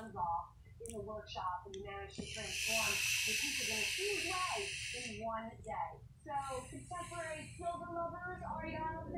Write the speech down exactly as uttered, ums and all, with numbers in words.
hands off in the workshop, and you managed to transform the teachers in a huge way in one day. So, contemporary silver lovers, Ariana,